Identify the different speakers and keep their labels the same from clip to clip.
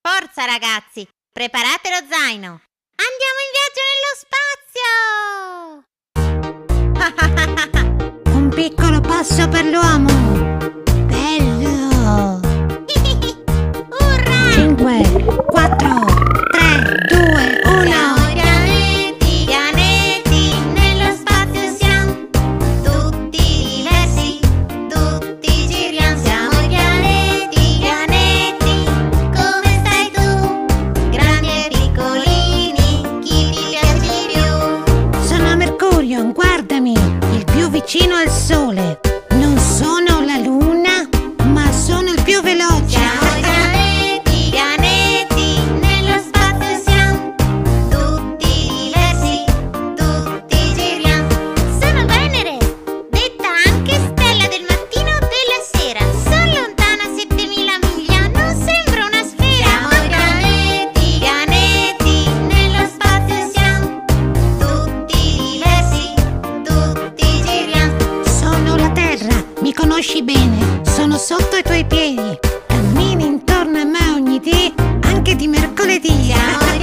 Speaker 1: Forza ragazzi, preparate lo zaino. Andiamo in viaggio nello spazio!
Speaker 2: Un piccolo passo per l'uomo. Bello.
Speaker 1: Urrà!
Speaker 2: 5, 4, 3, 2, 1.
Speaker 1: Siamo pianeti, nello spazio siamo. Tutti diversi, tutti giriamo. Siamo pianeti, come stai tu? Grandi e piccolini, chi ti piace di più?
Speaker 2: Sono Mercurio, guardami, il più vicino al Sole. Non sono la Luna, ma sono il più veloce.
Speaker 1: Siamo pianeti, nello spazio siamo. Tutti diversi, tutti giriamo. Sono Venere, detta anche stella del mattino o della sera. Sono lontana 7000 miglia, non sembra una sfera. Siamo pianeti, nello spazio siamo. Tutti diversi, tutti giriamo.
Speaker 2: Sono la Terra, mi conosci bene, sono sotto i tuoi piedi. Cammini intorno a me ogni dì, anche di mercoledì.
Speaker 1: Siamo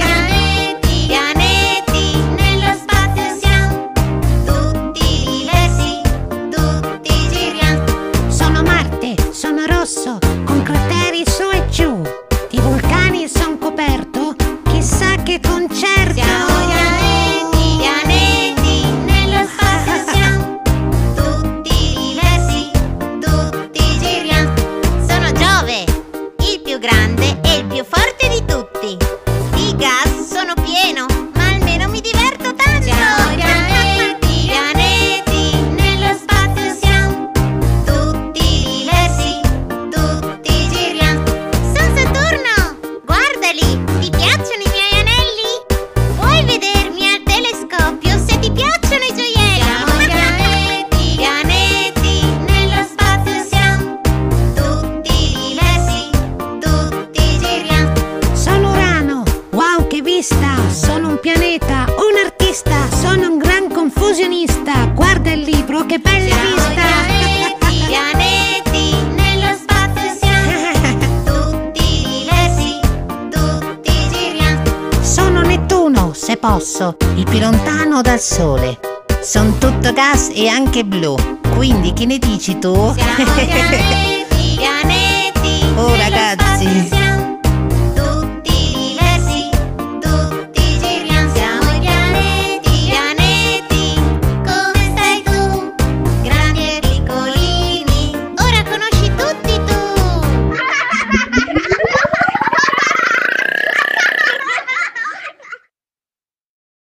Speaker 1: pianeti, nello spazio siamo. Tutti diversi, tutti giriamo.
Speaker 2: Sono Marte, sono rosso, con crateri su e giù. Di vulcani son coperto, chissà che concerto.
Speaker 1: Siamo pianeti, nello spazio siamo. Tutti diversi, tutti giriamo. Sono Giove, il più grande e il più forte di tutti. Di gas sono pieno, ma almeno mi diverto tanto. Siamo pianeti, nello spazio siamo. Tutti diversi, tutti giriamo. Sono Saturno, guardali, ti piacciono i miei anelli? Puoi vedermi al telescopio se ti piacciono i gioielli. Siamo pianeti, nello spazio siamo. Tutti diversi, tutti giriamo.
Speaker 2: Sono Urano, wow che vista, sono un pianeta, un artista, sono un gran confusionista. Guarda il libro, che bella vista.
Speaker 1: Pianeti, nello spazio siamo. Tutti diversi, tutti giriamo.
Speaker 2: Sono Nettuno, se posso, il più lontano dal Sole. Son tutto gas e anche blu, quindi che ne dici tu?
Speaker 1: Siamo pianeti,